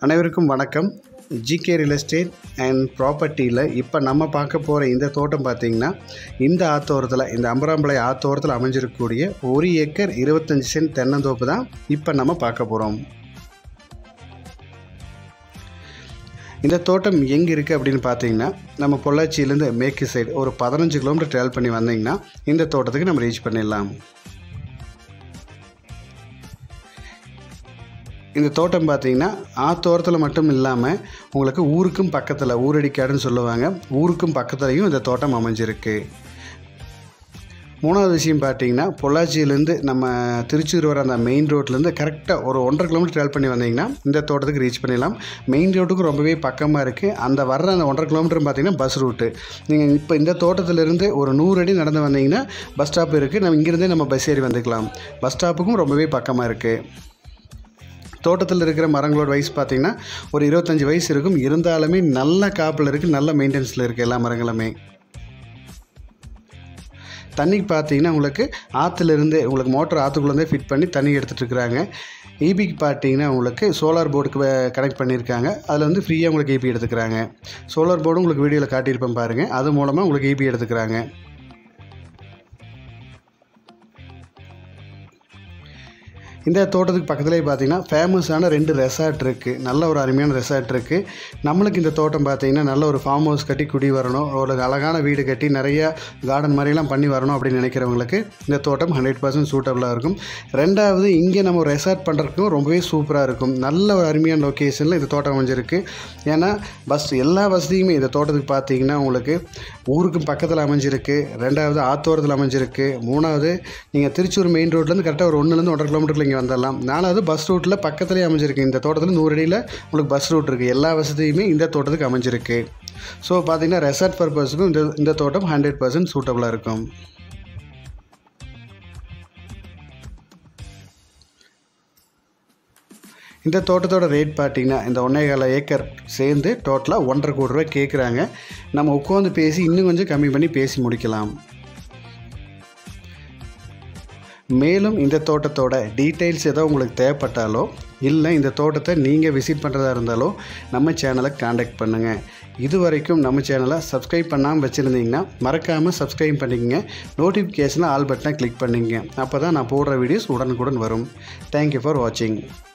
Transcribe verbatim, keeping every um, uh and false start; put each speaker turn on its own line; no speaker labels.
அனைவருக்கும் வணக்கம். GK real estate and ப்ராப்பர்ட்டியில் இப்போ நம்ம பார்க்க போகிற இந்த தோட்டம் பார்த்திங்கன்னா இந்த ஆத்தோரத்தில் இந்த அம்பராம்பளை ஆத்தோரத்தில் அமைஞ்சிருக்கக்கூடிய ஒரு ஏக்கர் இருபத்தஞ்சி சென்ட் தென்னந்தோப்பு தான் இப்போ நம்ம பார்க்க போகிறோம். இந்த தோட்டம் எங்கே இருக்குது அப்படின்னு பார்த்தீங்கன்னா நம்ம பொள்ளாச்சியிலேருந்து மேற்கு சைடு ஒரு பதினஞ்சு கிலோமீட்டர் ட்ராவல் பண்ணி வந்தீங்கன்னா இந்த தோட்டத்துக்கு நம்ம ரீச் பண்ணிடலாம். இந்த தோட்டம் பார்த்திங்கன்னா ஆத்தோரத்தில் மட்டும் இல்லாமல் உங்களுக்கு ஊருக்கும் பக்கத்தில் ஊரடிக்காடுன்னு சொல்லுவாங்க, ஊருக்கும் பக்கத்துலேயும் இந்த தோட்டம் அமைஞ்சிருக்கு. மூணாவது விஷயம் பார்த்திங்கன்னா பொள்ளாச்சியிலேருந்து நம்ம திருச்சூர் வர அந்த மெயின் ரோட்லேருந்து கரெக்டாக ஒரு ஒன்றரை கிலோமீட்டர் ட்ராவல் பண்ணி வந்தீங்கன்னா இந்த தோட்டத்துக்கு ரீச் பண்ணிடலாம். மெயின் ரோட்டுக்கு ரொம்பவே பக்கமாக இருக்குது. அந்த வர்ற அந்த ஒன்றரை கிலோமீட்டர் பார்த்திங்கன்னா பஸ் ரூட்டு. நீங்கள் இப்போ இந்த தோட்டத்திலேருந்து ஒரு நூறு அடி நடந்து வந்தீங்கன்னா பஸ் ஸ்டாப் இருக்குது. நம்ம இங்கேருந்தே நம்ம பஸ் ஏறி வந்துக்கலாம். பஸ் ஸ்டாப்புக்கும் ரொம்பவே பக்கமாக இருக்குது. தோட்டத்தில் இருக்கிற மரங்களோட வயசு பார்த்திங்கன்னா ஒரு இருபத்தஞ்சி வயசு இருக்கும். இருந்தாலுமே நல்ல காப்பில் இருக்குது, நல்ல மெயின்டெனன்ஸில் இருக்குது எல்லா மரங்களுமே. தண்ணிக்கு பார்த்திங்கன்னா உங்களுக்கு ஆற்றுலேருந்து உங்களுக்கு மோட்டர் ஆற்றுக்குள்ளேருந்தே ஃபிட் பண்ணி தண்ணி எடுத்துகிட்டு இருக்கிறாங்க. ஈபிக்கு பார்த்திங்கன்னா உங்களுக்கு சோலார் போர்டுக்கு கனெக்ட் பண்ணியிருக்காங்க. அதில் வந்து ஃப்ரீயாக உங்களுக்கு ஈபி எடுத்துக்கிறாங்க. சோலார் போர்டு உங்களுக்கு வீடியோவில் காட்டியிருப்பேன் பாருங்கள். அது மூலமாக உங்களுக்கு ஈபி எடுத்துக்கிறாங்க. இந்த தோட்டத்துக்கு பக்கத்துலேயே பார்த்திங்கன்னா ஃபேமஸான ரெண்டு ரெசார்ட் இருக்குது. நல்ல ஒரு அருமையான ரெசார்ட் இருக்குது. நம்மளுக்கு இந்த தோட்டம் பார்த்திங்கன்னா நல்ல ஒரு ஃபார்ம் ஹவுஸ் கட்டி குடி வரணும், ஒரு அழகான வீடு கட்டி நிறையா கார்டன் மாதிரிலாம் பண்ணி வரணும் அப்படின்னு நினைக்கிறவங்களுக்கு இந்த தோட்டம் ஹண்ட்ரட் பர்சன்ட் சூட்டபுளாக இருக்கும். ரெண்டாவது இங்கே நம்ம ரெசார்ட் பண்ணுறதுக்கும் ரொம்பவே சூப்பராக இருக்கும். நல்ல ஒரு அருமையான லொக்கேஷனில் இந்த தோட்டம் அமைஞ்சிருக்கு. ஏன்னா பஸ் எல்லா வசதியுமே இந்த தோட்டத்துக்கு பார்த்திங்கன்னா உங்களுக்கு ஊருக்கும் பக்கத்தில் அமைஞ்சிருக்கு. ரெண்டாவது ஆத்தோரத்தில் அமைஞ்சிருக்கு. மூணாவது நீங்கள் திருச்சூர் மெயின் ரோட்லேருந்து கரெக்டாக ஒரு ஒன்றுலேருந்து ஒன்றரை கிலோமீட்டரில் வந்துடலாம். நாலாவது பஸ் ரூட்டில் பக்கத்துலேயே அமைஞ்சிருக்கு. இந்த தோட்டத்தில் நூறு அடியில் உங்களுக்கு பஸ் ரூட் இருக்குது. எல்லா வசதியுமே இந்த தோட்டத்துக்கு அமைஞ்சிருக்கு. ஸோ பார்த்திங்கன்னா ரெசார்ட் பர்பஸுக்கும் இந்த இந்த தோட்டம் ஹண்ட்ரட் பர்சன்ட் சூட்டபுளாக இருக்கும். இந்த தோட்டத்தோட ரேட் பார்த்திங்கன்னா இந்த ஒன்றே கால் ஏக்கர் சேர்ந்து டோட்டலாக ஒன்றரை கோடி ரூபாய் கேட்குறாங்க. நம்ம உட்காந்து பேசி இன்னும் கொஞ்சம் கம்மி பண்ணி பேசி முடிக்கலாம். மேலும் இந்த தோட்டத்தோட டீட்டெயில்ஸ் ஏதோ உங்களுக்கு தேவைப்பட்டாலோ இல்லை இந்த தோட்டத்தை நீங்கள் விசிட் பண்ணுறதா இருந்தாலோ நம்ம சேனலை காண்டாக்ட் பண்ணுங்கள். இது வரைக்கும் நம்ம சேனலை சப்ஸ்கிரைப் பண்ணாமல் வச்சுருந்தீங்கன்னா மறக்காமல் சப்ஸ்கிரைப் பண்ணிக்கங்க. நோட்டிஃபிகேஷனில் ஆல் பட்டனை கிளிக் பண்ணிங்க. அப்போ தான் நான் போடுற வீடியோஸ் உடனுக்குடன் வரும். தேங்க்யூ ஃபார் வாட்சிங்.